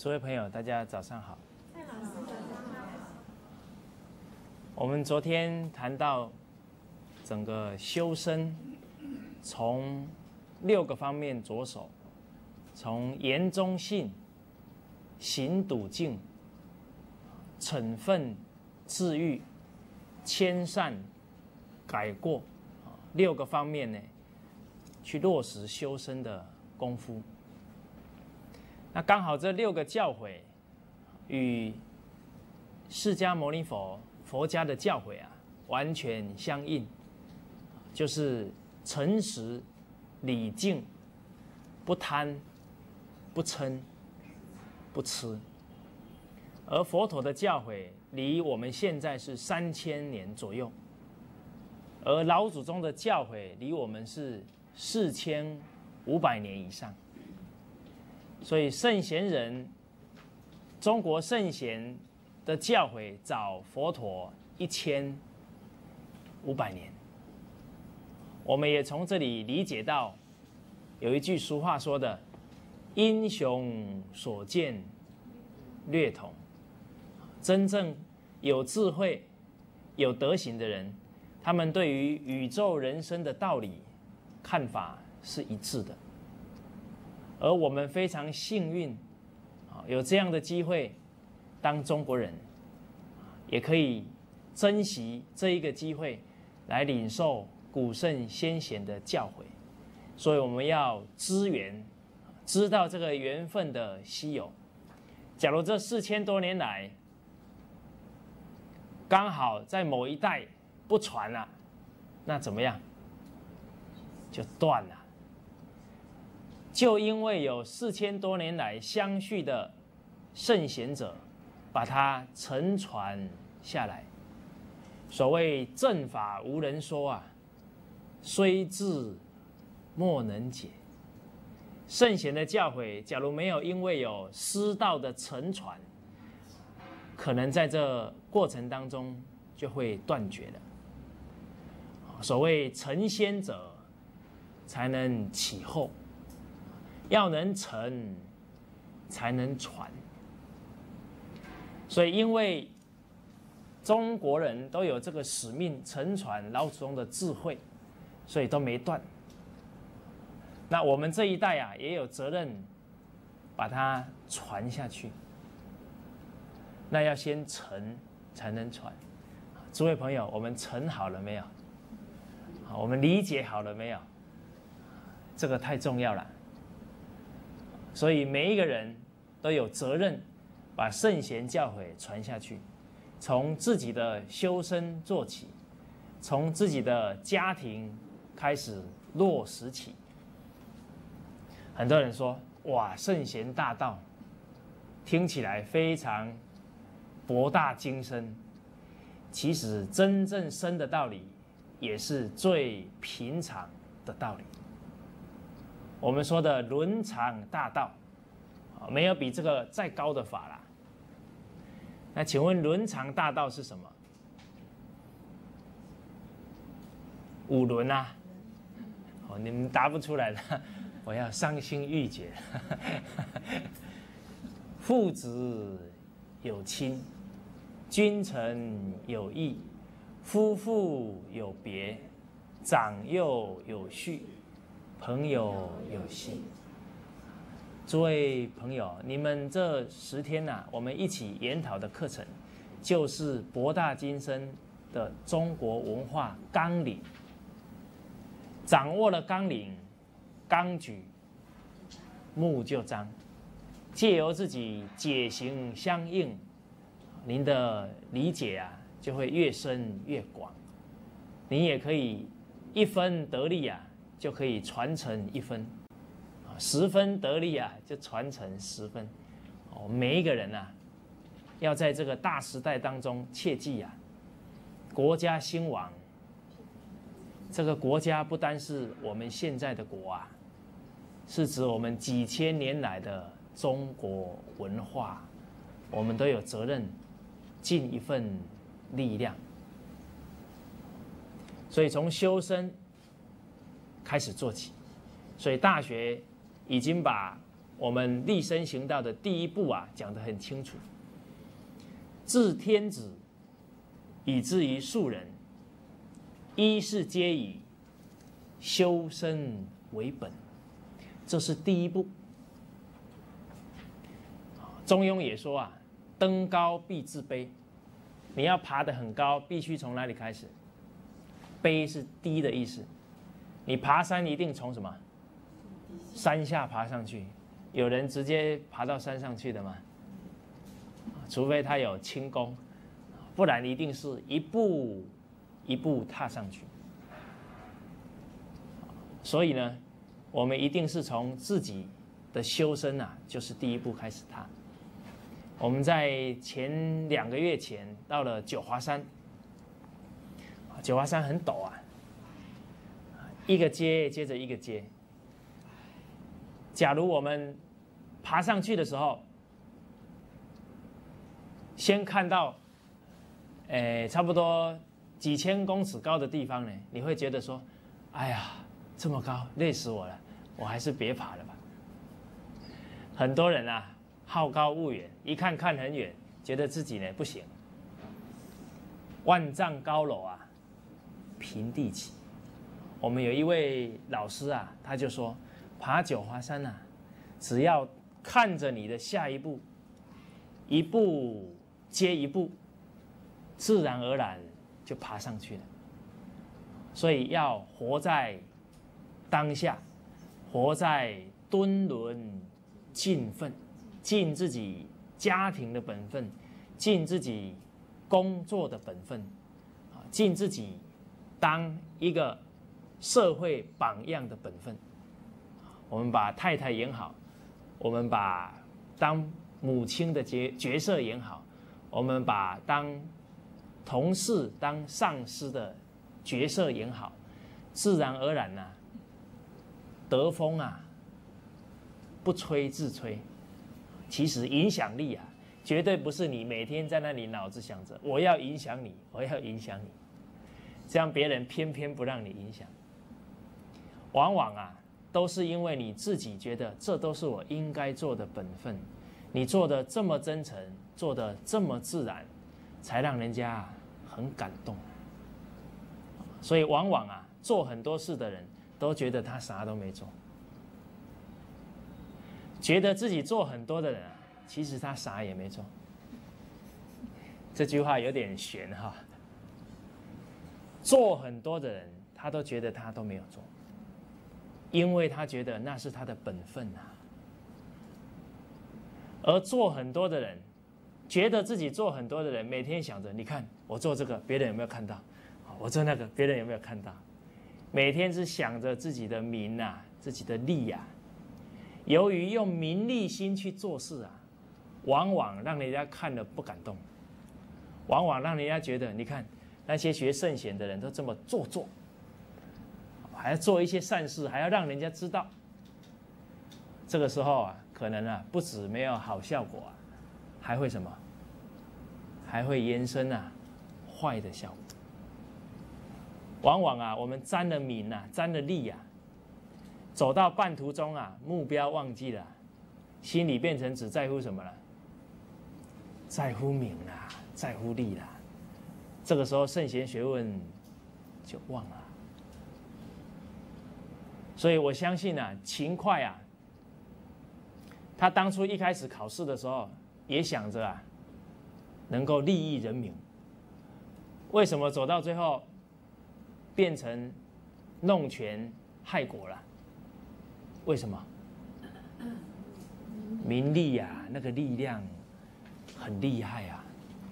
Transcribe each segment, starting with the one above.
诸位朋友，大家早上好。我们昨天谈到整个修身，从6个方面着手，从言忠信、行笃敬、惩愤治愈、谦善改过6个方面呢，去落实修身的功夫。那刚好这6个教诲与释迦牟尼佛家的教诲完全相应，就是诚实、礼敬、不贪、不嗔、不痴。而佛陀的教诲离我们现在是3000年左右，而老祖宗的教诲离我们是4500年以上。所以圣贤人，中国圣贤的教诲早佛陀1500年。我们也从这里理解到，有一句俗话说的“英雄所见略同”，真正有智慧、有德行的人，他们对于宇宙人生的道理看法是一致的。而我们非常幸运，有这样的机会当中国人，也可以珍惜这一个机会来领受古圣先贤的教诲。所以我们要知缘，知道这个缘分的稀有。假如这4000多年来，刚好在某一代不传了，那怎么样？就断了。就因为有4000多年来相续的圣贤者，把它承传下来。所谓正法无人说虽智莫能解。圣贤的教诲，假如没有因为有师道的承传，可能在这过程当中就会断绝了。所谓成先者，才能启后。要能成，才能传。所以，因为中国人都有这个使命，承传老祖宗的智慧，所以都没断。那我们这一代也有责任把它传下去。那要先成，才能传。诸位朋友，我们成好了没有？我们理解好了没有？这个太重要了。所以每一个人都有责任把圣贤教诲传下去，从自己的修身做起，从自己的家庭开始落实起。很多人说，哇，圣贤大道听起来非常博大精深，其实真正深的道理也是最平常的道理。我们说的伦常大道，没有比这个再高的法啦。那请问伦常大道是什么？5伦你们答不出来的，我要伤心欲绝。父子有亲，君臣有义，夫妇有别，长幼有序，朋友有信。诸位朋友，你们这10天我们一起研讨的课程，就是博大精深的中国文化纲领。掌握了纲领、纲举，目就彰。借由自己解行相应，您的理解就会越深越广。你也可以1分得力就可以传承1分，10分得力就传承10分。每一个人要在这个大时代当中切记国家兴亡。这个国家不单是我们现在的国是指我们几千年来的中国文化，我们都有责任尽一份力量。所以从修身开始做起。所以大学已经把我们立身行道的第一步啊，讲得很清楚：自天子以至于庶人，一是皆以修身为本，这是第一步。中庸也说啊，登高必自卑。你要爬得很高，必须从哪里开始？卑是低的意思。你爬山一定从什么？山下爬上去。有人直接爬到山上去的吗？除非他有轻功，不然一定是一步一步踏上去。所以呢，我们一定是从自己的修身啊，就是第一步开始踏。我们在前2个月前到了九华山，九华山很陡啊，一个阶接着一个阶。假如我们爬上去的时候，先看到，差不多几千公尺高的地方呢，你会觉得说，哎呀，这么高，累死我了，我还是别爬了吧。很多人啊，好高骛远，一看很远，觉得自己呢不行。万丈高楼啊，平地起。我们有一位老师啊，他就说，爬九华山啊，只要看着你的下一步，一步接一步，自然而然就爬上去了。所以要活在当下，活在敦伦尽分，尽自己家庭的本分，尽自己工作的本分，尽自己当一个社会榜样的本分。我们把太太演好，我们把当母亲的角色演好，我们把当同事、当上司的角色演好，自然而然啊，得风啊，不吹自吹。其实影响力啊，绝对不是你每天在那里脑子想着我要影响你，我要影响你，这样别人偏偏不让你影响。往往啊，都是因为你自己觉得这都是我应该做的本分，你做的这么真诚，做的这么自然，才让人家很感动。所以往往啊，做很多事的人都觉得他啥都没做，觉得自己做很多的人啊，其实他啥也没做。这句话有点玄哈。做很多的人，他都觉得他都没有做，因为他觉得那是他的本分啊。而做很多的人，觉得自己做很多的人，每天想着，你看我做这个，别人有没有看到？我做那个，别人有没有看到？每天是想着自己的名啊，自己的利啊。由于用名利心去做事啊，往往让人家看了不敢动，往往让人家觉得，你看那些学圣贤的人都这么做作，还要做一些善事，还要让人家知道。这个时候啊，可能啊，不止没有好效果啊，还会什么？还会延伸啊，坏的效果。往往啊，我们沾了名啊，沾了利啊，走到半途中啊，目标忘记了，心里变成只在乎什么了？在乎名啦，在乎利啦。这个时候圣贤学问就忘了。所以我相信啊，秦桧啊，他当初一开始考试的时候，也想着啊，能够利益人民。为什么走到最后变成弄权害国了？为什么？名利啊，那个力量很厉害啊！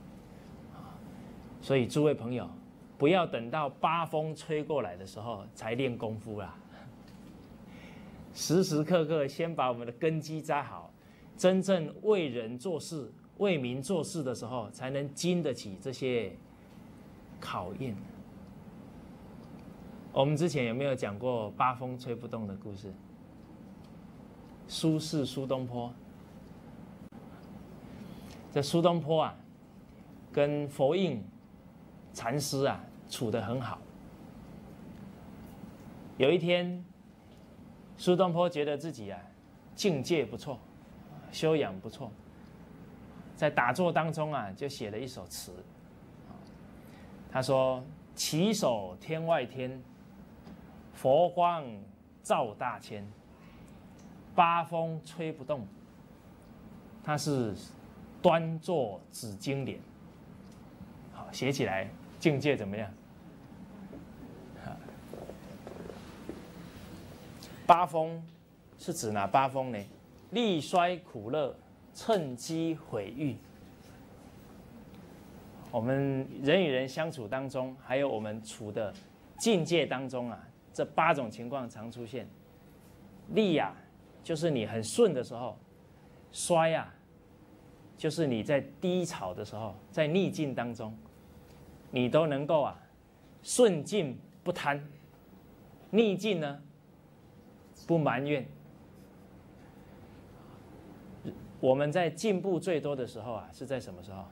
所以诸位朋友，不要等到八风吹过来的时候才练功夫啦，时时刻刻先把我们的根基扎好，真正为人做事、为民做事的时候，才能经得起这些考验。我们之前有没有讲过八风吹不动的故事？苏轼苏东坡，这苏东坡啊，跟佛印禅师啊处得很好。有一天，苏东坡觉得自己啊境界不错，修养不错，在打坐当中啊，就写了一首词。他说：“起手天外天，佛光照大千，八风吹不动。他是端坐紫金莲。”好，写起来境界怎么样？八风是指哪八风呢？利衰苦乐，趁机毁誉。我们人与人相处当中，还有我们处的境界当中啊，这8种情况常出现。利啊，就是你很顺的时候；衰啊，就是你在低潮的时候，在逆境当中，你都能够啊，顺境不贪，逆境呢不埋怨。我们在进步最多的时候啊，是在什么时候？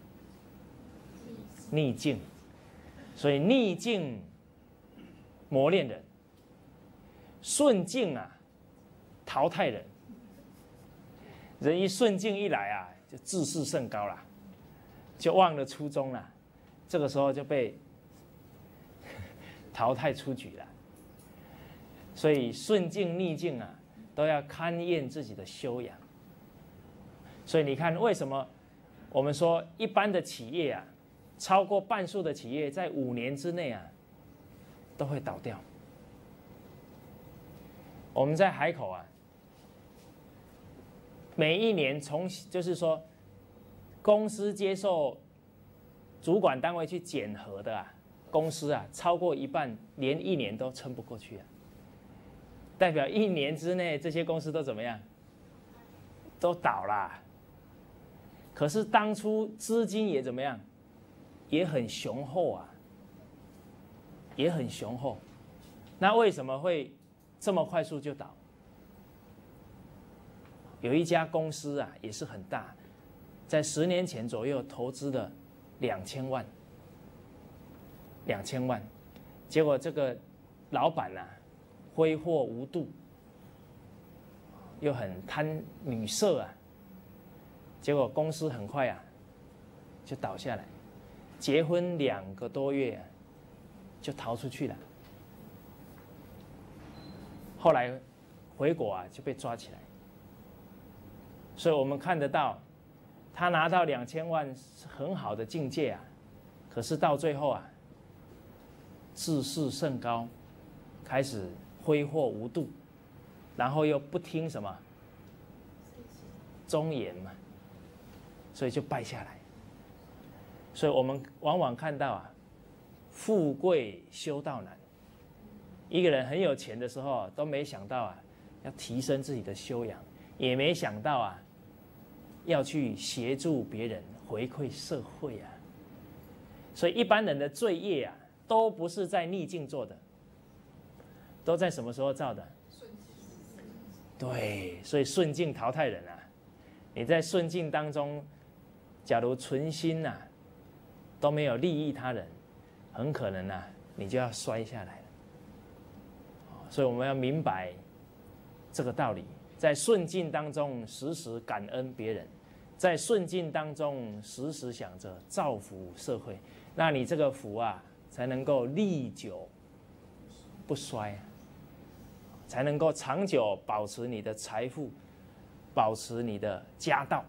逆境。所以逆境磨练人，顺境啊淘汰人。人一顺境一来啊，就自视甚高啦，就忘了初衷了，这个时候就被淘汰出局了。所以顺境逆境啊，都要勘验自己的修养。所以你看，为什么我们说一般的企业啊，超过半数的企业在5年之内啊，都会倒掉？我们在海口啊，每一年就是说，公司接受主管单位去检核的啊，公司啊，超过一半连1年都撑不过去啊。代表1年之内这些公司都怎么样？都倒啦。可是当初资金也怎么样？也很雄厚啊，也很雄厚。那为什么会这么快速就倒？有一家公司啊，也是很大，在10年前左右投资了2000万，2000万，结果这个老板啊，挥霍无度，又很贪女色啊，结果公司很快啊就倒下来，结婚2个多月啊就逃出去了，后来回国啊就被抓起来。所以我们看得到，他拿到2000万是很好的境界啊，可是到最后啊，自视甚高，开始挥霍无度，然后又不听什么忠言嘛，所以就败下来。所以我们往往看到啊，富贵修道难。一个人很有钱的时候，都没想到啊，要提升自己的修养，也没想到啊，要去协助别人，回馈社会啊。所以一般人的罪业啊，都不是在逆境做的，都在什么时候造的？对，所以顺境淘汰人啊。你在顺境当中，假如存心啊，都没有利益他人，很可能啊，你就要摔下来了。所以我们要明白这个道理，在顺境当中时时感恩别人，在顺境当中时时想着造福社会，那你这个福啊，才能够历久不衰啊，才能够长久保持你的财富，保持你的家道。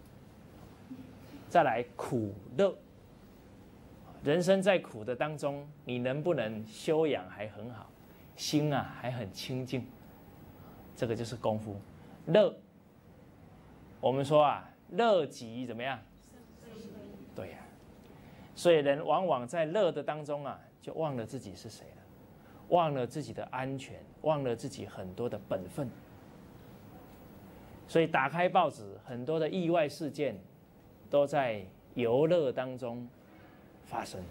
再来苦乐，人生在苦的当中，你能不能修养还很好，心啊还很清净，这个就是功夫。乐，我们说啊，乐极怎么样？对呀，所以人往往在乐的当中啊，就忘了自己是谁了，忘了自己的安全，忘了自己很多的本分。所以打开报纸，很多的意外事件都在游乐当中发生。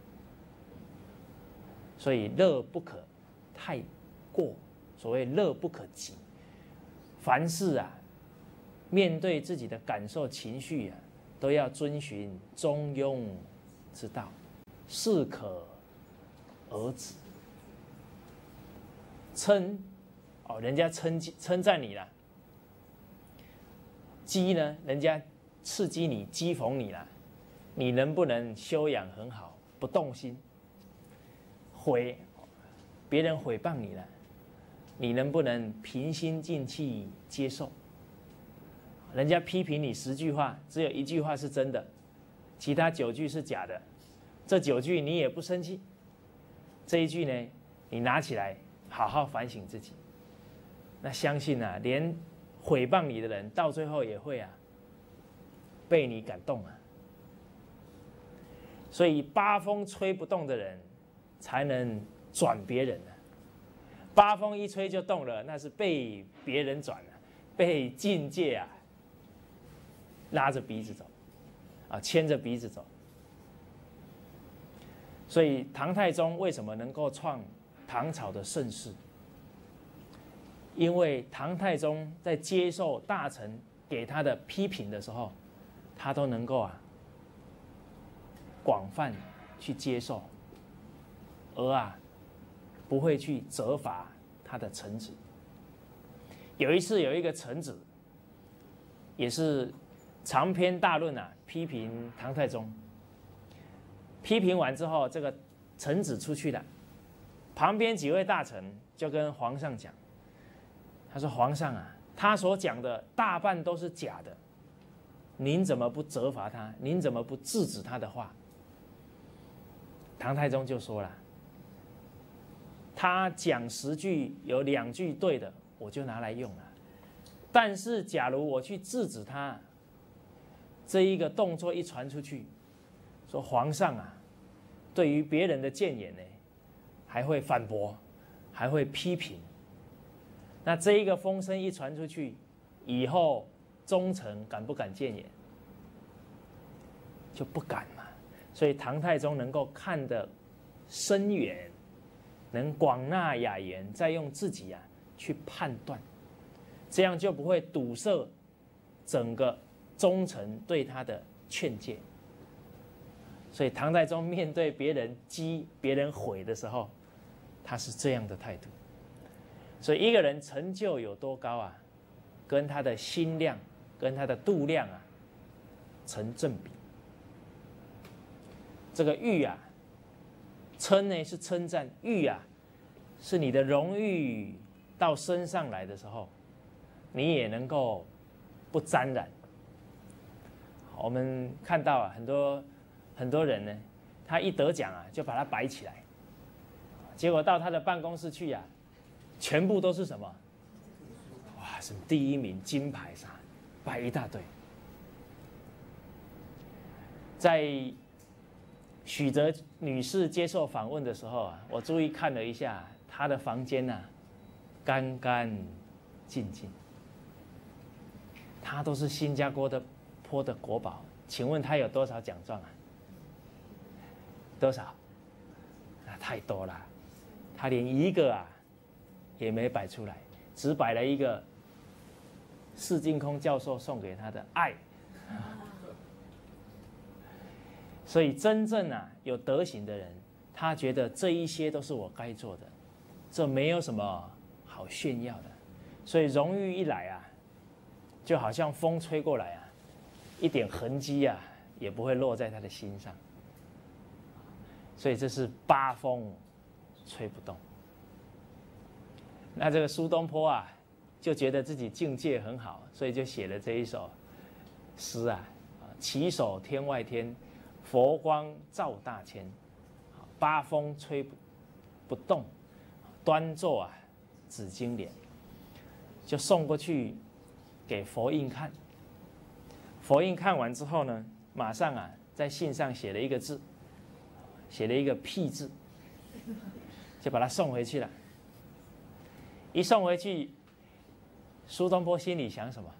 所以乐不可太过，所谓乐不可极。凡事啊，面对自己的感受、情绪啊，都要遵循中庸之道，适可而止。称哦，人家称赞你了， 讥呢，人家刺激你、讥讽你了，你能不能修养很好，不动心？别人诽谤你了，你能不能平心静气接受？人家批评你10句话，只有1句话是真的，其他9句是假的。这9句你也不生气，这1句呢，你拿起来好好反省自己。那相信啊，连诽谤你的人到最后也会啊被你感动啊。所以八风吹不动的人，才能转别人啊。八风一吹就动了，那是被别人转了，被境界啊拉着鼻子走，啊，牵着鼻子走。所以唐太宗为什么能够创唐朝的盛世？因为唐太宗在接受大臣给他的批评的时候，他都能够啊广泛去接受，而啊不会去责罚他的臣子。有一次有一个臣子，也是长篇大论啊批评唐太宗。批评完之后，这个臣子出去了，旁边几位大臣就跟皇上讲，他说：“皇上啊，他所讲的大半都是假的，您怎么不责罚他？您怎么不制止他的话？”唐太宗就说了：“他讲10句，有2句对的，我就拿来用了。但是假如我去制止他，这一个动作一传出去，说皇上啊，对于别人的谏言呢，还会反驳，还会批评。那这一个风声一传出去，以后忠臣敢不敢谏言？就不敢嘛。所以唐太宗能够看得深远，能广纳雅言，再用自己啊去判断，这样就不会堵塞整个忠臣对他的劝诫。所以唐太宗面对别人讥、别人毁的时候，他是这样的态度。所以一个人成就有多高啊，跟他的心量、跟他的度量啊成正比。这个誉啊，称呢是称赞，誉啊是你的荣誉到身上来的时候，你也能够不沾染。我们看到啊，很多人呢，他一得奖啊，就把它摆起来，结果到他的办公室去啊，全部都是什么？哇，什么第1名、金牌啥，摆一大堆。在许哲女士接受访问的时候啊，我注意看了一下她的房间啊，干干净净。她都是新加坡的国宝，请问她有多少奖状啊？多少？那太多了，她连1个啊也没摆出来，只摆了一个释净空教授送给她的爱。所以真正啊有德行的人，他觉得这一些都是我该做的，这没有什么好炫耀的。所以荣誉一来啊，就好像风吹过来啊，一点痕迹啊也不会落在他的心上。所以这是八风吹不动。那这个苏东坡啊，就觉得自己境界很好，所以就写了这一首诗啊：起手天外天，佛光照大千，八风吹不动，端坐啊紫金莲，就送过去给佛印看。佛印看完之后呢，马上啊在信上写了一个字，写了一个屁字，就把它送回去了。一送回去，苏东坡心里想什么？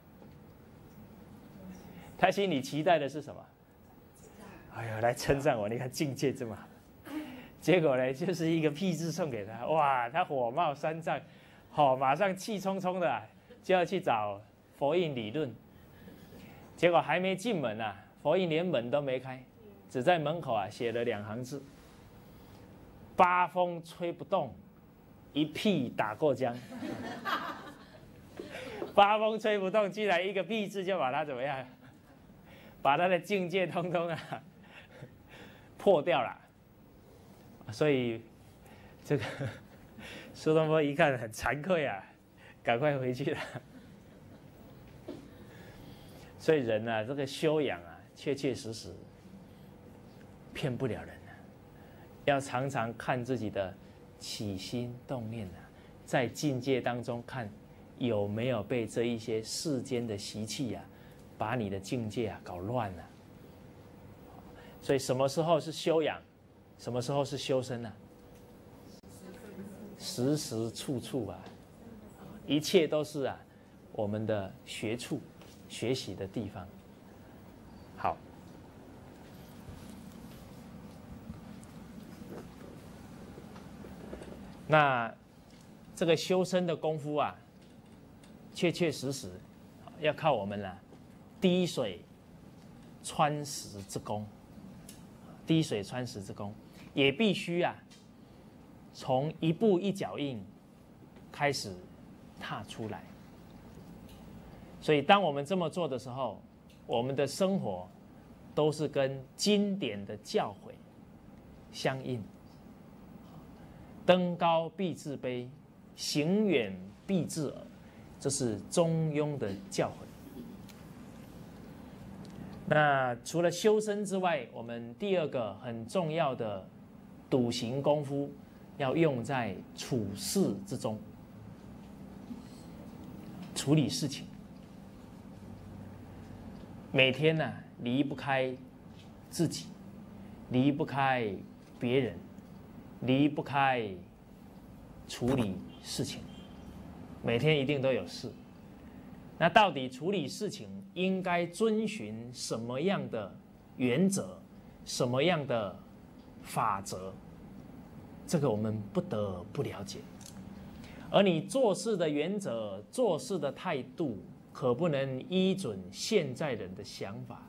他心里期待的是什么？哎呀，来称赞我，你看境界这么好。结果呢，就是一个屁字送给他，哇，他火冒三丈，马上气冲冲的就要去找佛印理论。结果还没进门啊，佛印连门都没开，只在门口啊写了2行字：八风吹不动，一屁打过江。 八风吹不动，居然一个“闭”字就把它怎么样？把他的境界通通破掉了。所以这个苏东坡一看很惭愧啊，赶快回去了。所以人啊，这个修养啊，确确实实骗不了人啊。要常常看自己的起心动念啊，在境界当中看有没有被这一些世间的习气啊，把你的境界啊搞乱了。所以什么时候是修养，什么时候是修身呢？时时处处啊，一切都是啊我们的学处、学习的地方。好，那这个修身的功夫啊，确确实实要靠我们啦，滴水穿石之功。滴水穿石之功，也必须啊，从一步一脚印开始踏出来。所以，当我们这么做的时候，我们的生活都是跟经典的教诲相应。登高必自卑，行远必自耳，这是中庸的教诲。那除了修身之外，我们第二个很重要的笃行功夫，要用在处事之中，处理事情。每天呢，离不开自己，离不开别人，离不开处理事情。每天一定都有事。那到底处理事情应该遵循什么样的原则、什么样的法则？这个我们不得不了解。而你做事的原则、做事的态度，可不能依准现在人的想法。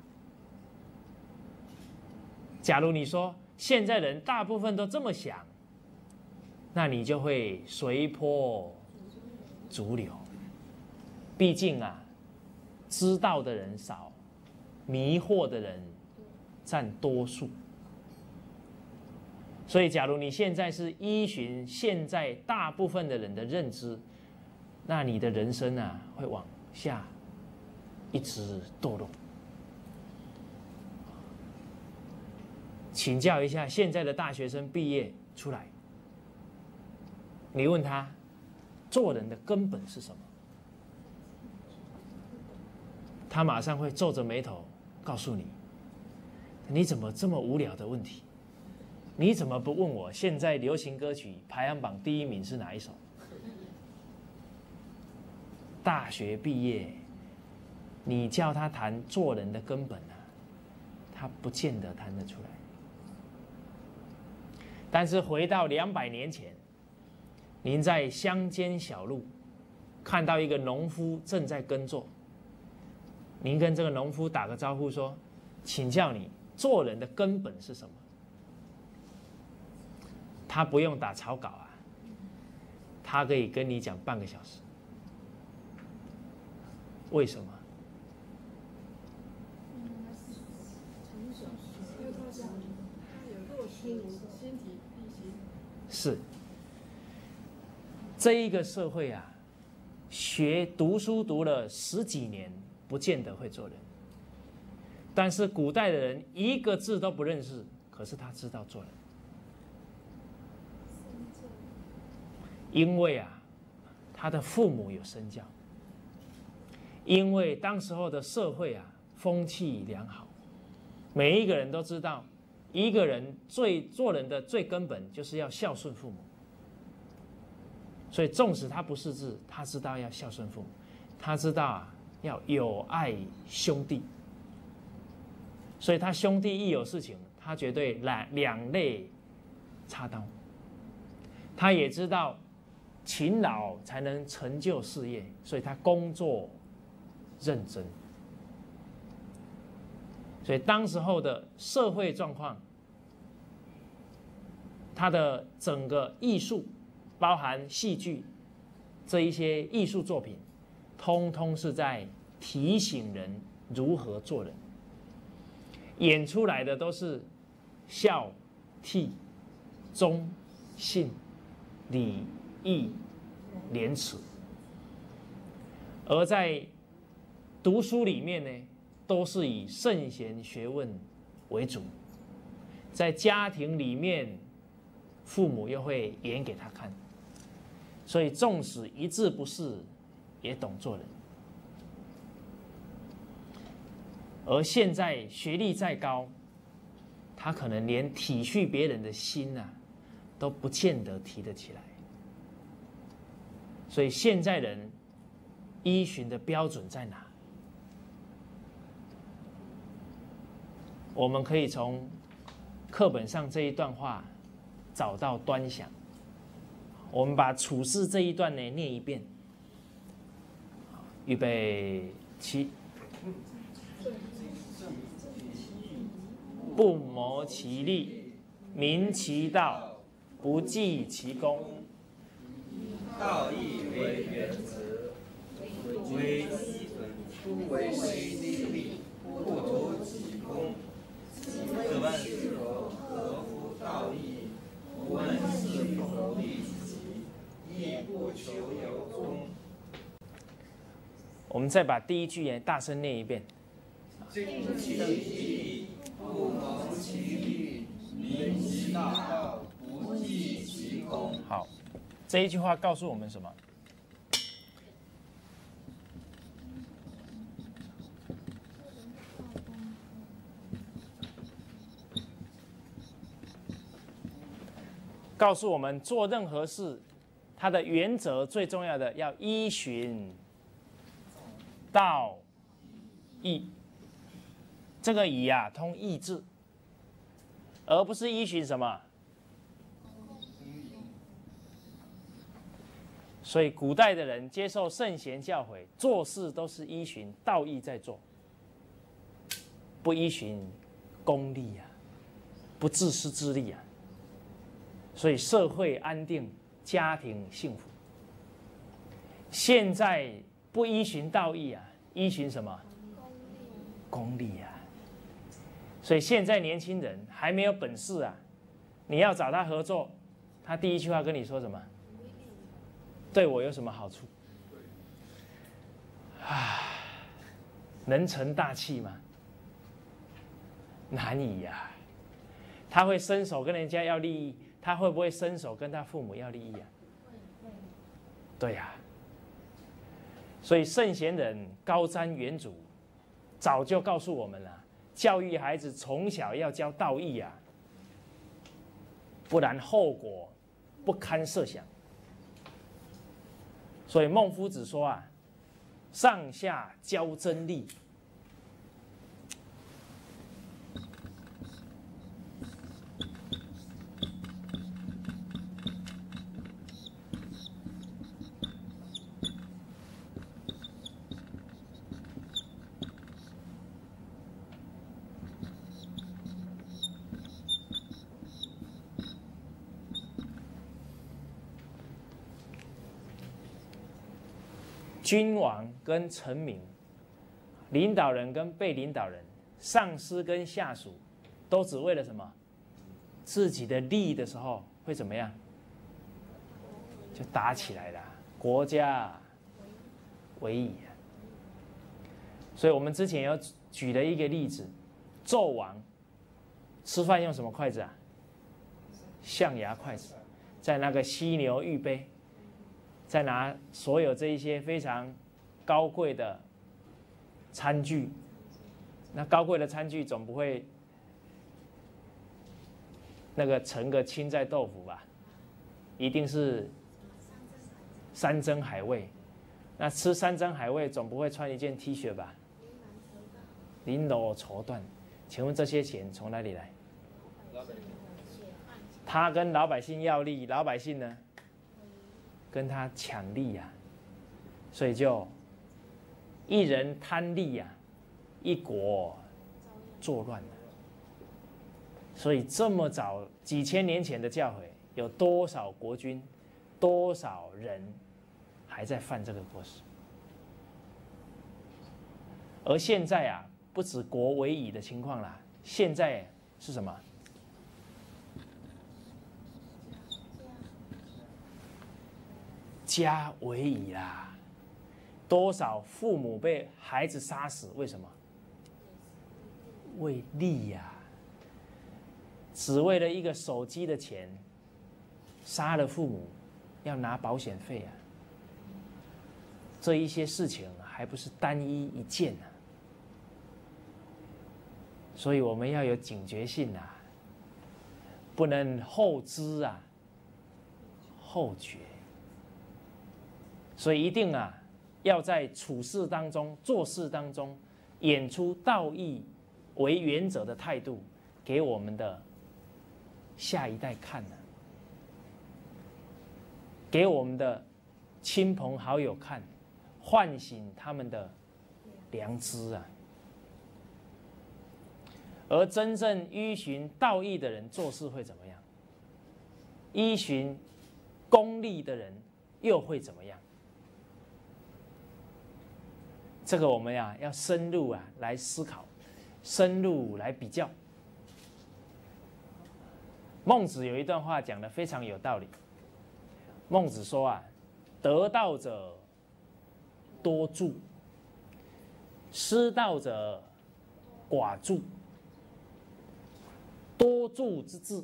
假如你说现在人大部分都这么想，那你就会随波逐流。毕竟啊，知道的人少，迷惑的人占多数。所以，假如你现在是依循现在大部分的人的认知，那你的人生啊会往下一直堕落。请教一下现在的大学生毕业出来，你问他做人的根本是什么？他马上会皱着眉头告诉你：“你怎么这么无聊的问题？你怎么不问我现在流行歌曲排行榜第1名是哪一首？”大学毕业，你叫他谈做人的根本啊，他不见得谈得出来。但是回到200年前，您在乡间小路看到一个农夫正在耕作。您跟这个农夫打个招呼说：“请教你做人的根本是什么？”他不用打草稿啊，他可以跟你讲半个小时。为什么？是这一个社会啊，读书读了10几年。不见得会做人，但是古代的人一个字都不认识，可是他知道做人，因为啊，他的父母有身教，因为当时候的社会啊风气良好，每一个人都知道，一个人做人的最根本就是要孝顺父母，所以纵使他不识字，他知道要孝顺父母，他知道啊。要有爱兄弟，所以他兄弟一有事情，他绝对两肋插刀。他也知道勤劳才能成就事业，所以他工作认真。所以当时候的社会状况，他的整个艺术，包含戏剧这一些艺术作品。 通通是在提醒人如何做人。演出来的都是孝、悌、忠、信、礼、义、廉耻，而在读书里面呢，都是以圣贤学问为主。在家庭里面，父母又会演给他看，所以纵使一字不识，也懂做人。而现在学历再高，他可能连体恤别人的心啊，都不见得提得起来。所以现在人依循的标准在哪？我们可以从课本上这一段话找到端详。我们把处事这一段呢念一遍。预备起。不谋其利，明其道，不计其功。 道义为原则，为利，不图己功。自问是否合乎道义，不问是否利己，亦不求有功。 我们再把第一句也大声念一遍。 尽其义，不谋其利，明其道，不计其功。 好，这一句话告诉我们什么？告诉我们做任何事，它的原则最重要的要依循道义。这个义啊，通义字，而不是依循什么。所以古代的人接受圣贤教诲，做事都是依循道义在做，不依循功利啊，不自私自利啊。所以社会安定，家庭幸福。现在不依循道义啊，依循什么？功利啊。所以现在年轻人还没有本事啊，你要找他合作，他第一句话跟你说什么？对我有什么好处？啊，能成大器吗？难以呀。他会伸手跟人家要利益，他会不会伸手跟他父母要利益啊？对呀。所以圣贤人高瞻远瞩，早就告诉我们了，教育孩子从小要教道义啊，不然后果不堪设想。所以孟夫子说啊，上下教真理。君王跟臣民，领导人跟被领导人，上司跟下属，都只为了什么？自己的利益的时候会怎么样？就打起来了，国家为夷啊。所以我们之前有举了一个例子，纣王吃饭用什么筷子啊？象牙筷子，在那个犀牛玉杯。再拿所有这一些非常高贵的餐具，那高贵的餐具总不会那个盛个青菜豆腐吧？一定是山珍海味。那吃山珍海味总不会穿一件 T 恤吧？绫罗绸缎，请问这些钱从哪里来？他跟老百姓要利，老百姓呢？跟他抢利呀，所以就一人贪利呀，一国作乱了。所以这么早几千年前的教诲，有多少国君，多少人还在犯这个过失？ 而现在啊，不止国为夷的情况啦，现在是什么？家为夷啦，多少父母被孩子杀死？为什么？为利呀，只为了一个手机的钱，杀了父母，要拿保险费啊！这一些事情还不是单一一件啊，所以我们要有警觉性啊，不能后知啊，后觉。所以一定啊，要在处事当中、做事当中，演出道义为原则的态度，给我们的下一代看啊，给我们的亲朋好友看，唤醒他们的良知啊。而真正依循道义的人做事会怎么样？依循公利的人又会怎么样？这个我们呀要深入啊来思考，深入来比较。孟子有一段话讲得非常有道理。孟子说啊，得道者多助，失道者寡助。多助之至，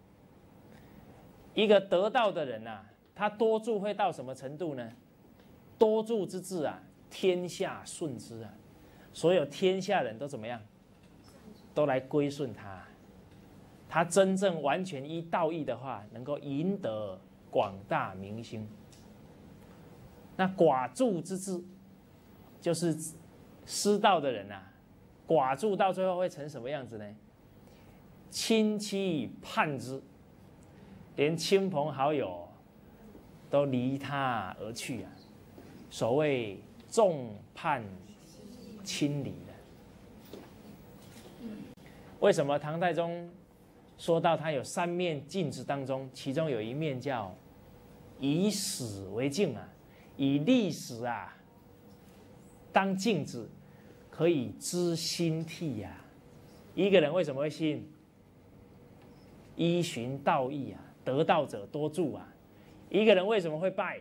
一个得道的人啊，他多助会到什么程度呢？多助之至啊，天下顺之啊，所有天下人都怎么样？都来归顺他。他真正完全依道义的话，能够赢得广大民心。那寡助之至，就是失道的人啊，寡助到最后会成什么样子呢？亲戚叛之，连亲朋好友都离他而去啊。所谓众叛亲离的。为什么唐太宗说到他有三面镜子当中，其中有一面叫以史为镜啊，以历史啊当镜子，可以知兴替呀。一个人为什么会兴？依循道义啊，得道者多助啊。一个人为什么会败？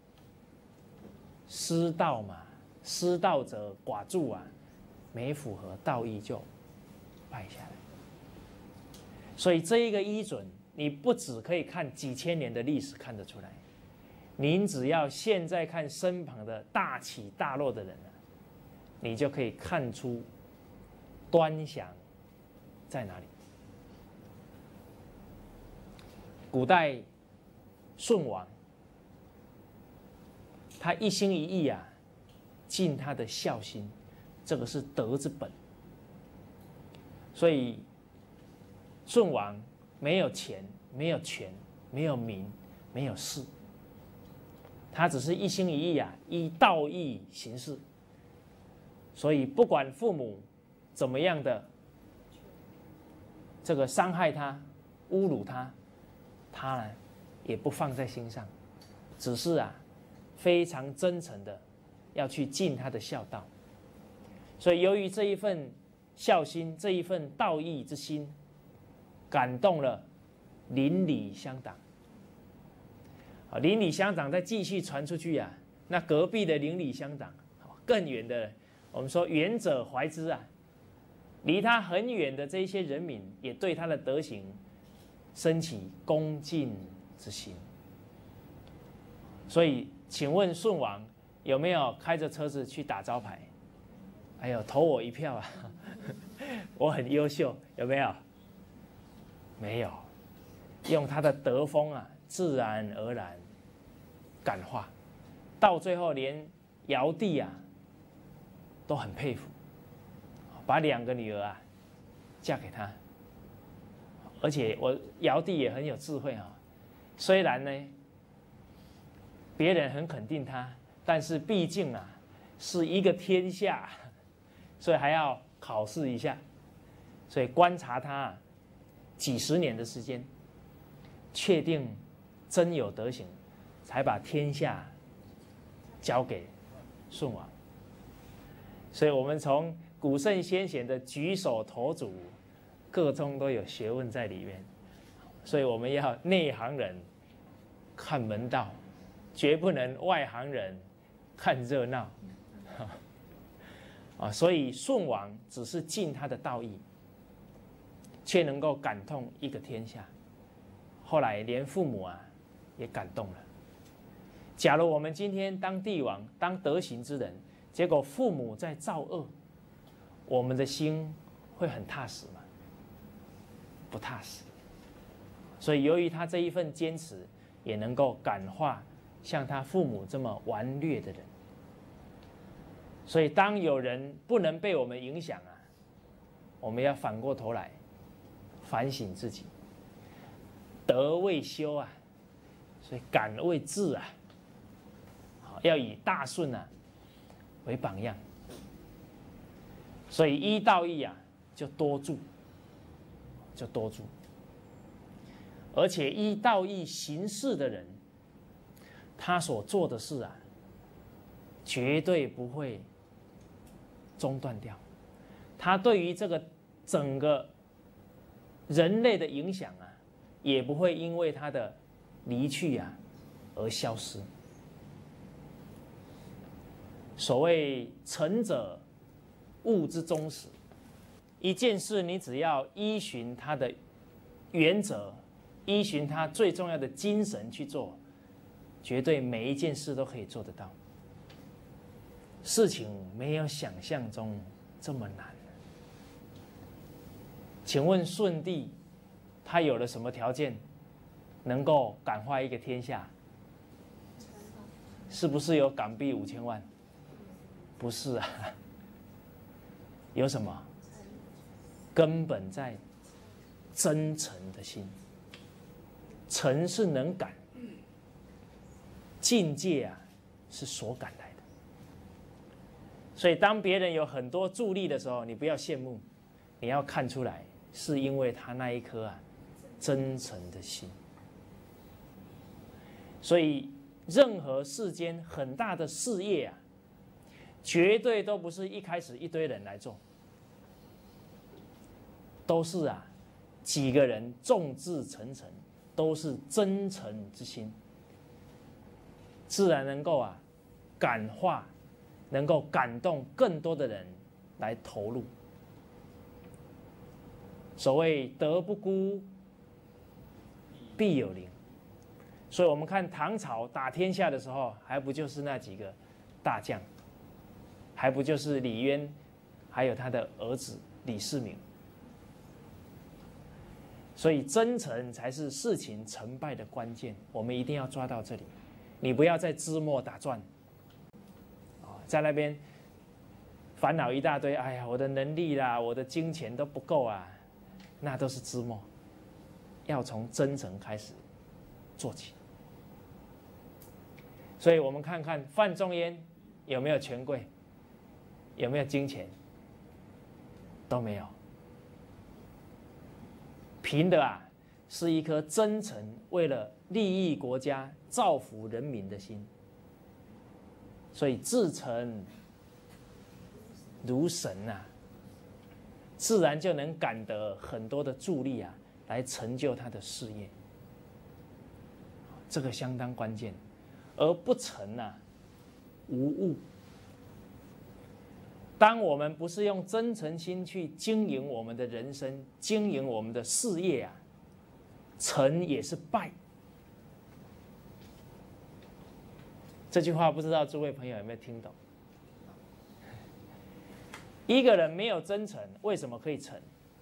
失道嘛，失道者寡助啊，没符合道义就败下来。所以这一个依准，你不只可以看几千年的历史看得出来，您只要现在看身旁的大起大落的人啊，你就可以看出端详在哪里。古代舜王，他一心一意啊，尽他的孝心，这个是德之本。所以舜王没有钱，没有权，没有名，没有势，他只是一心一意啊，依道义行事。所以不管父母怎么样的这个伤害他、侮辱他，他呢也不放在心上，只是啊非常真诚的要去尽他的孝道。所以由于这一份孝心，这一份道义之心，感动了邻里乡党。邻里乡党再继续传出去啊，那隔壁的邻里乡党，更远的，我们说远者怀之啊，离他很远的这一些人民，也对他的德行升起恭敬之心。所以，请问舜王有没有开着车子去打招牌？哎呦，投我一票啊！我很优秀，有没有？没有，用他的德风啊，自然而然感化，到最后连尧帝啊都很佩服，把2个女儿啊嫁给他。而且尧帝也很有智慧啊，虽然呢别人很肯定他，但是毕竟啊是一个天下，所以还要考试一下，所以观察他几十年的时间，确定真有德行，才把天下交给舜王。 所以我们从古圣先贤的举手投足，各中都有学问在里面。所以我们要内行人看门道，绝不能外行人看热闹。所以舜王只是尽他的道义，却能够感动一个天下。后来连父母也感动了。假如我们今天当帝王、当德行之人，结果父母在造恶，我们的心会很踏实吗？不踏实。所以由于他这一份坚持，也能够感化像他父母这么顽劣的人。所以当有人不能被我们影响我们要反过头来反省自己。德未修所以感未至要以大顺为榜样。所以依道义就多助，就多助。而且依道义行事的人，他所做的事绝对不会中断掉。他对于这个整个人类的影响也不会因为他的离去而消失。所谓成者物之终始，一件事你只要依循它的原则，依循它最重要的精神去做，绝对每一件事都可以做得到。事情没有想象中这么难。请问舜帝他有了什么条件能够感化一个天下？是不是有港币5000万？不是有什么？根本在真诚的心。诚是能感，境界是所感来的。所以当别人有很多助力的时候，你不要羡慕，你要看出来是因为他那一颗真诚的心。所以任何世间很大的事业绝对都不是一开始一堆人来做，都是几个人众志成城，都是真诚之心，自然能够感化，能够感动更多的人来投入。所谓德不孤，必有邻。所以我们看唐朝打天下的时候，还不就是那几个大将，还不就是李渊，还有他的儿子李世民。所以真诚才是事情成败的关键，我们一定要抓到这里。你不要在枝末打转，在那边烦恼一大堆，哎呀，我的能力啦，我的金钱都不够那都是枝末。要从真诚开始做起。所以我们看看范仲淹有没有权贵，有没有金钱，都没有。凭的是一颗真诚为了利益国家、造福人民的心。所以至诚如神自然就能感得很多的助力来成就他的事业。这个相当关键。而不诚无物。当我们不是用真诚心去经营我们的人生，经营我们的事业成也是败。这句话不知道诸位朋友有没有听懂？一个人没有真诚，为什么可以成？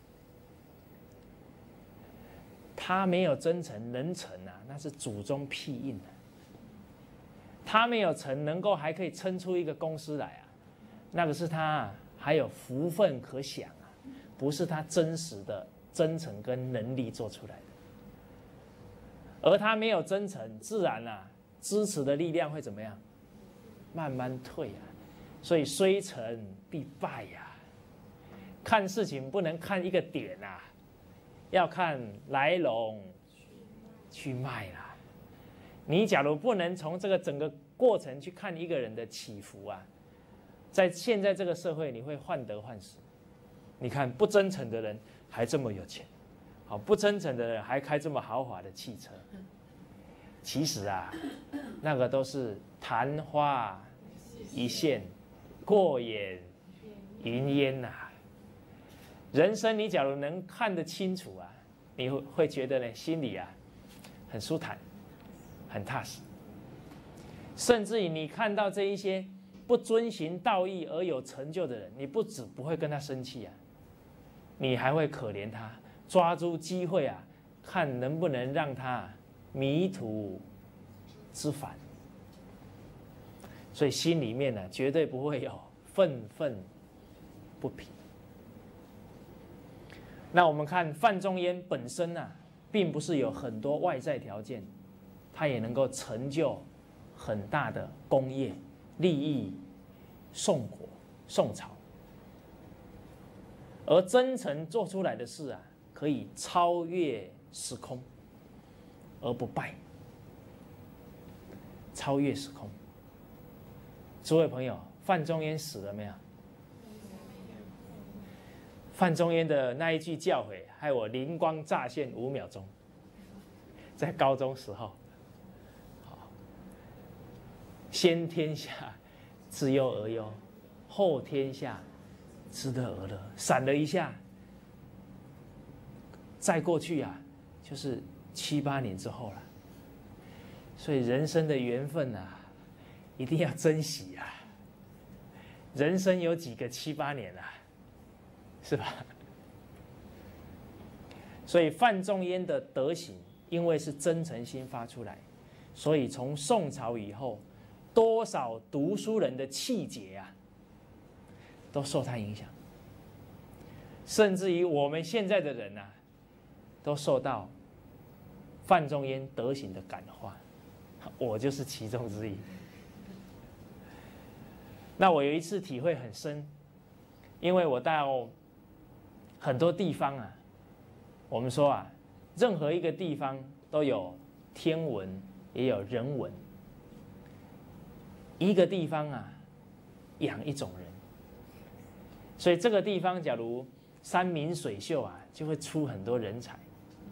他没有真诚能成那是祖宗庇荫他没有成，能够还可以撑出一个公司来那个是他还有福分可享不是他真实的真诚跟能力做出来的。而他没有真诚，自然支持的力量会怎么样？慢慢退所以虽成必败看事情不能看一个点要看来龙去脉你假如不能从这个整个过程去看一个人的起伏在现在这个社会，你会患得患失。你看，不真诚的人还这么有钱，好，不真诚的人还开这么豪华的汽车。其实啊，那个都是昙花一现，过眼云烟呐。人生你假如能看得清楚啊，你会觉得呢，心里啊很舒坦，很踏实。甚至于你看到这一些不遵行道义而有成就的人，你不止不会跟他生气啊，你还会可怜他，抓住机会啊，看能不能让他迷途知返。所以心里面呢，绝对不会有愤愤不平。那我们看范仲淹本身啊，并不是有很多外在条件，他也能够成就很大的功业，利益宋国、宋朝。而真诚做出来的事啊，可以超越时空而不败，超越时空。诸位朋友，范仲淹死了没有？范仲淹的那一句教诲，害我灵光乍现5秒钟。在高中时候，先天下之忧而忧，后天下之乐而乐。闪了一下，再过去啊，就是7、8年之后了。所以人生的缘分啊，一定要珍惜啊！人生有几个7、8年啊？是吧？所以范仲淹的德行，因为是真诚心发出来，所以从宋朝以后，多少读书人的气节啊，都受他影响。甚至于我们现在的人啊，都受到范仲淹德行的感化，我就是其中之一。那我有一次体会很深，因为我到很多地方啊，我们说啊，任何一个地方都有天文，也有人文。一个地方啊，养一种人，所以这个地方假如山明水秀啊，就会出很多人才。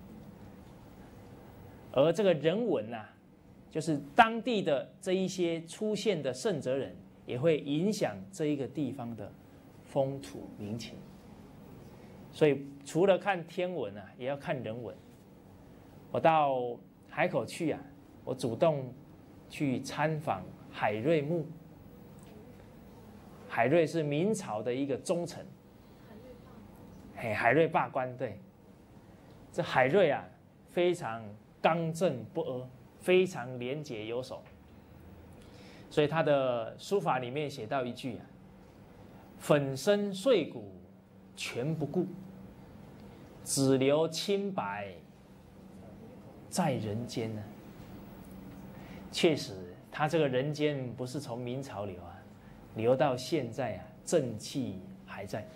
而这个人文啊，就是当地的这一些出现的圣哲人，也会影响这一个地方的风土民情。所以除了看天文啊，也要看人文。我到海口去啊，我主动去参访海瑞墓。海瑞是明朝的一个忠臣，海瑞罢官。对，这海瑞啊，非常刚正不阿，非常廉洁有守。所以他的书法里面写到一句啊：“粉身碎骨全不顾，只留清白在人间呢。”确实，他这个人间不是从明朝留啊，留到现在啊，正气还在。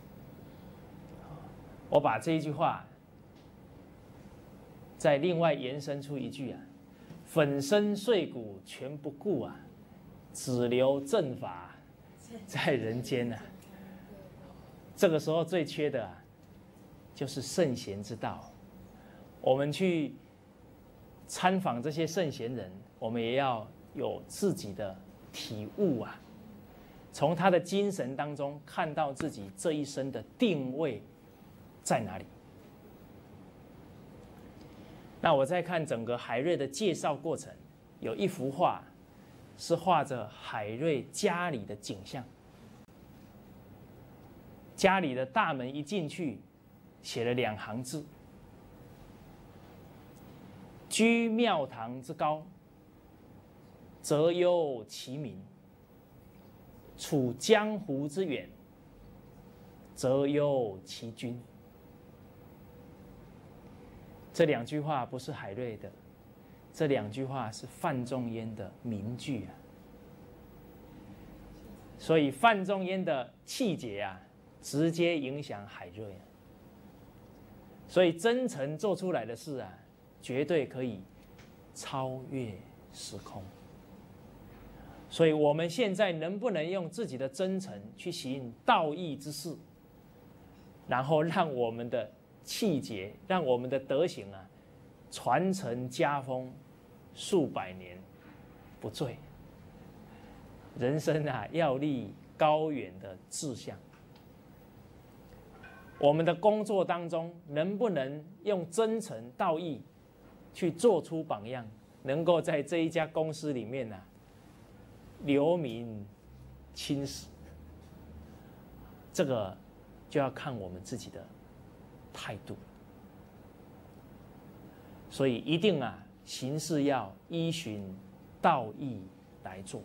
我把这一句话再另外延伸出一句啊：“粉身碎骨全不顾啊，只留正法在人间啊。”这个时候最缺的啊，就是圣贤之道。我们去参访这些圣贤人，我们也要有自己的体悟啊，从他的精神当中看到自己这一生的定位在哪里。那我再看整个海瑞的介绍过程，有一幅画是画着海瑞家里的景象。家里的大门一进去，写了2行字：“居庙堂之高，则忧其民；处江湖之远，则忧其君。”这2句话不是海瑞的，这2句话是范仲淹的名句啊。所以范仲淹的气节啊，直接影响海瑞啊。所以真诚做出来的事啊，绝对可以超越时空。 所以我们现在能不能用自己的真诚去行道义之事，然后让我们的气节，让我们的德行啊，传承家风，数百年不坠。人生啊，要立高远的志向。我们的工作当中，能不能用真诚道义去做出榜样，能够在这一家公司里面啊，留名青史？这个就要看我们自己的态度。所以一定啊，行事要依循道义来做。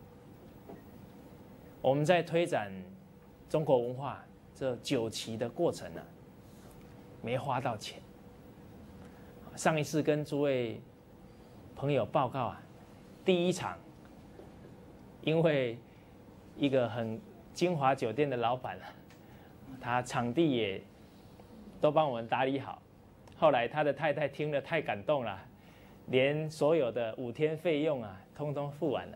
我们在推展中国文化这9期的过程啊，没花到钱。上一次跟诸位朋友报告啊，第一场，因为一个很金华酒店的老板啊，他场地也都帮我们打理好。后来他的太太听了太感动了，连所有的5天费用啊，通通付完了。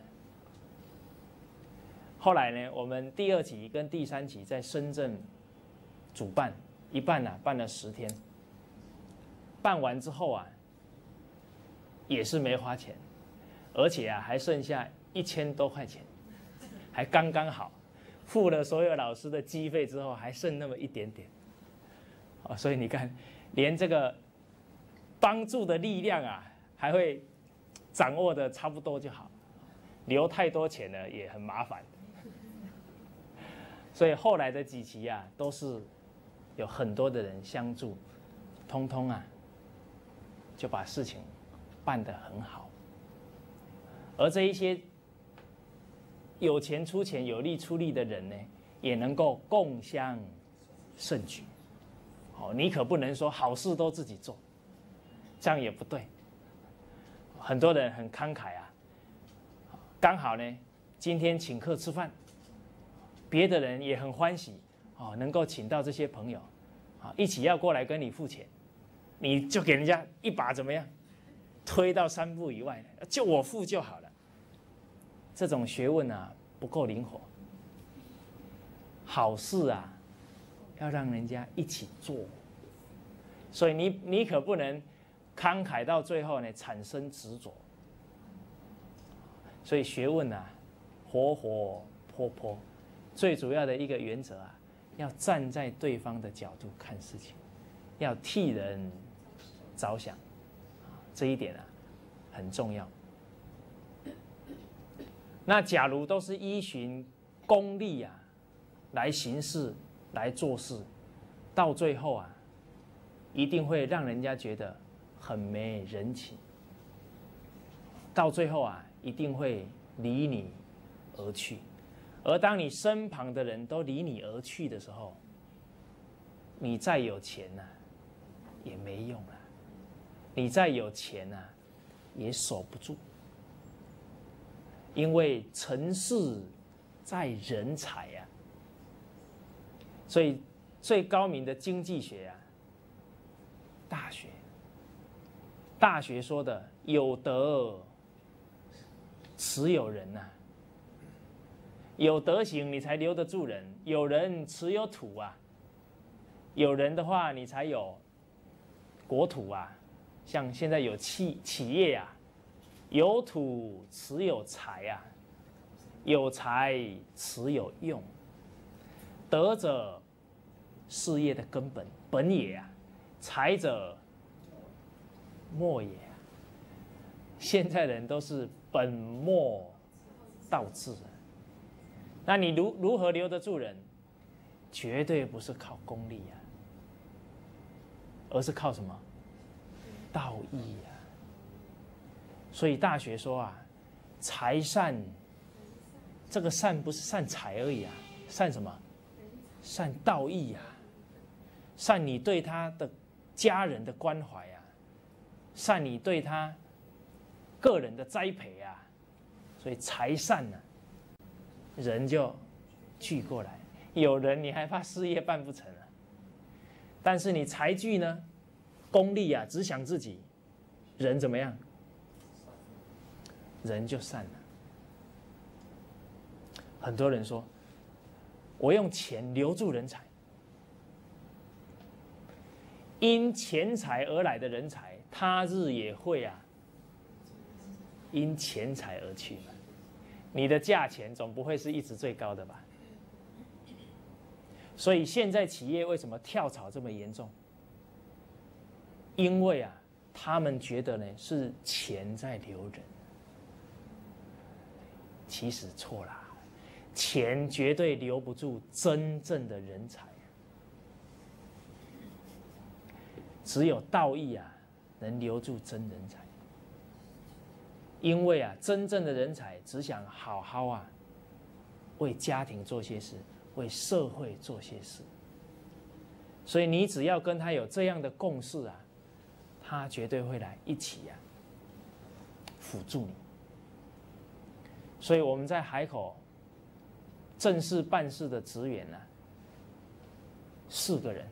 后来呢，我们第2期跟第3期在深圳主办，一办啊，办了10天。办完之后啊，也是没花钱，而且啊，还剩下1000多块钱，还刚刚好，付了所有老师的机费之后，还剩那么一点点。所以你看，连这个帮助的力量啊，还会掌握的差不多就好，留太多钱呢也很麻烦。所以后来的几期啊，都是有很多的人相助，通通啊就把事情办得很好。而这一些有钱出钱、有力出力的人呢，也能够共襄盛举。你可不能说好事都自己做，这样也不对。很多人很慷慨啊，刚好呢，今天请客吃饭，别的人也很欢喜能够请到这些朋友一起要过来跟你付钱，你就给人家一把怎么样，推到3步以外，就我付就好了。这种学问啊不够灵活。好事啊，要让人家一起做，所以你可不能慷慨到最后呢产生执着。所以学问啊，活活泼泼，最主要的一个原则啊，要站在对方的角度看事情，要替人着想，这一点啊很重要。那假如都是依循功利啊来行事、来做事，到最后啊，一定会让人家觉得很没人情。到最后啊，一定会离你而去。而当你身旁的人都离你而去的时候，你再有钱也没用了，你再有钱也守不住。因为成事在人才啊，所以最高明的经济学啊，大学说的有德持有人有德行你才留得住人，有人持有土啊，有人的话你才有国土啊，像现在有企业啊，有土持有财啊，有财持有用，德者事业的根本本也啊，财者末也啊。现在人都是本末倒置啊。那你如何留得住人？绝对不是靠功利啊，而是靠什么？道义啊。所以大学说啊，财善，这个善不是善财而已啊，善什么？善道义啊，善你对他的家人的关怀啊，善你对他个人的栽培啊，所以财善人就聚过来。有人你还怕事业办不成啊？但是你财聚呢，功利啊，只想自己，人怎么样？人就散了。 很多人说，我用钱留住人才，因钱财而来的人才，他日也会因钱财而去嘛。你的价钱总不会是一直最高的吧？所以现在企业为什么跳槽这么严重？因为他们觉得呢是钱在留人，其实错啦，钱绝对留不住真正的人才，只有道义能留住真人才。因为真正的人才只想好好为家庭做些事，为社会做些事，所以你只要跟他有这样的共识他绝对会来一起辅助你。所以我们在海口正式办事的职员4个人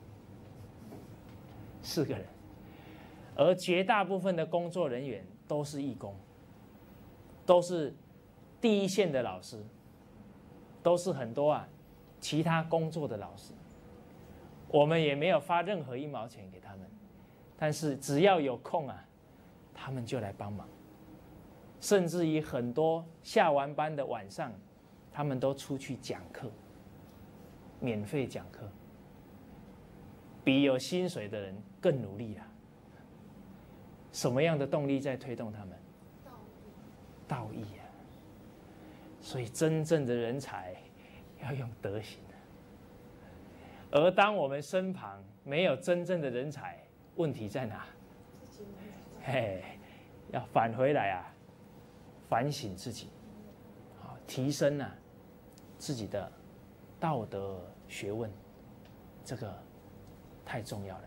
，4个人，而绝大部分的工作人员都是义工，都是第一线的老师，都是很多其他工作的老师。我们也没有发任何1毛钱给他们，但是只要有空他们就来帮忙。甚至于很多下完班的晚上，他们都出去讲课，免费讲课，比有薪水的人更努力啦。什么样的动力在推动他们？道义所以真正的人才要用德行而当我们身旁没有真正的人才，问题在哪？要返回来反省自己，提升自己的道德学问，这个太重要了。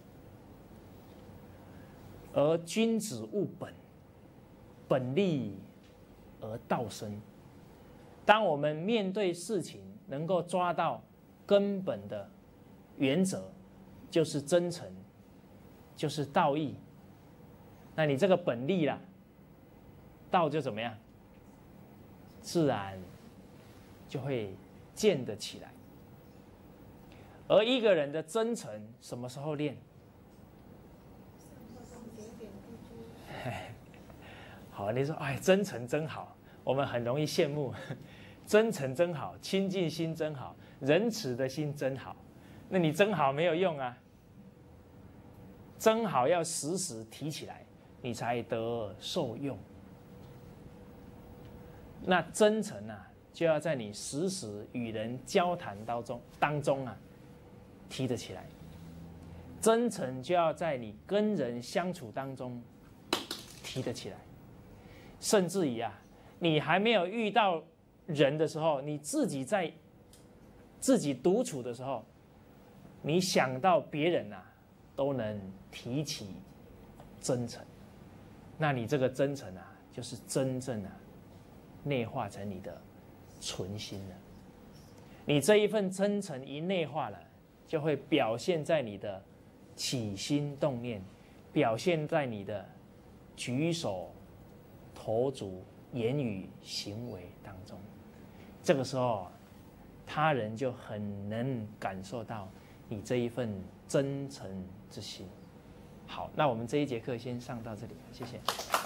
而君子务本，本立而道生。当我们面对事情能够抓到根本的原则，就是真诚，就是道义，那你这个本立道就怎么样？自然就会建得起来。而一个人的真诚什么时候练？好，你说真诚真好，我们很容易羡慕，真诚真好，亲近心真好，仁慈的心真好。那你真好没有用真好要时时提起来，你才得受用。那真诚就要在你时时与人交谈当中提得起来。真诚就要在你跟人相处当中提得起来。甚至于你还没有遇到人的时候，你自己在自己独处的时候，你想到别人都能提起真诚。那你这个真诚就是真正内化成你的存心了。你这一份真诚一内化了，就会表现在你的起心动念，表现在你的举手投足、言语行为当中。这个时候，他人就很能感受到你这一份真诚之心。好，那我们这一节课先上到这里，谢谢。